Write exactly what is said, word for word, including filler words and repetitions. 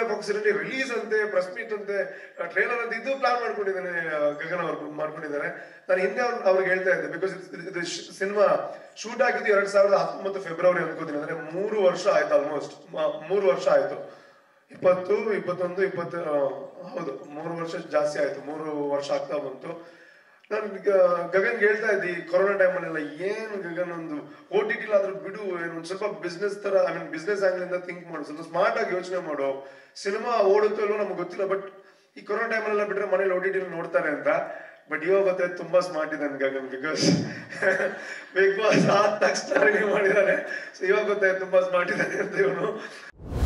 ಫಾಕ್ಸಿನಲ್ಲಿ release ಅಂತೆ, press meet ಅಂತೆ, trailer ಅಂತ ಇದು ಪ್ಲಾನ್ ಮಾಡ್ಕೊಂಡಿದ್ದಾನೆ ಗಗನ್ ಅವ್ರು ಮಾಡ್ಕೊಂಡಿದ್ದಾರೆ. ನಾನು ಹಿಂದೆ ಅವ್ರು ಅವ್ರಿಗೆ ಹೇಳ್ತಾ ಇದ್ದೆ, ಬಿಕಾಸ್ ಇದು ಸಿನಿಮಾ ಶೂಟ್ ಆಗಿದ್ದು ಎರಡ್ ಸಾವಿರದ ಹತ್ತೊಂಬತ್ತು ಫೆಬ್ರವರಿ ಅನ್ಕೋತೀನಿ. ಅಂದ್ರೆ ಮೂರು ವರ್ಷ ಆಯ್ತು, ಆಲ್ಮೋಸ್ಟ್ ಮೂರು ವರ್ಷ ಆಯ್ತು. ಇಪ್ಪತ್ತು ಇಪ್ಪತ್ತೊಂದು ಇಪ್ಪತ್ತು ಹೌದು ಮೂರು ವರ್ಷ ಜಾಸ್ತಿ ಆಯ್ತು, ಮೂರು ವರ್ಷ ಆಗ್ತಾ ಬಂತು. ನಾನು ಗಗನ್ ಹೇಳ್ತಾ ಇದ್ದಿ ಕೊರೋನಾ ಟೈಮಲ್ಲೆಲ್ಲ, ಏನು ಗಗನ್ ಒಂದು ಓ ಟಿ ಟಿ ಆದ್ರೂ ಬಿಡು, ಏನು ಒಂದು ಸ್ವಲ್ಪ ಬಿಸ್ನೆಸ್ ತರ ಐ ಮೀನ್ ಬಿಸ್ನೆಸ್ ಆಂಗಲ್ ಇಂದ ಥಿಂಕ್ ಮಾಡು, ಸ್ವಲ್ಪ ಸ್ಮಾರ್ಟ್ ಆಗಿ ಯೋಚನೆ ಮಾಡು, ಸಿನಿಮಾ ಓಡುತ್ತೋ ಇಲ್ಲೋ ನಮ್ಗೆ ಗೊತ್ತಿಲ್ಲ, ಬಟ್ ಈ ಕೊರೋನಾ ಟೈಮಲ್ಲೆಲ್ಲ ಬಿಟ್ರೆ ಮನೇಲಿ ಓ ಟಿ ಟಿ ನೋಡ್ತಾರೆ ಅಂತ. ಬಟ್ ಇವಾಗ ಗೊತ್ತಾಯ್ತು ತುಂಬಾ ಸ್ಮಾರ್ಟ್ ಇದ್ದಾನೆ ಗಗನ್, ಬಿಕಾಸ್ ಬಿಗ್ ಬಾಸ್ ಆದ ತಕ್ಷಣ ರಿವ್ಯೂ ಮಾಡಿದ್ದಾನೆ. ಸೊ ಇವಾಗ ಗೊತ್ತಾಯ್ತು ತುಂಬಾ ಸ್ಮಾರ್ಟ್ ಇದ್ದಾನೆ ಅಂತ ಇವನು.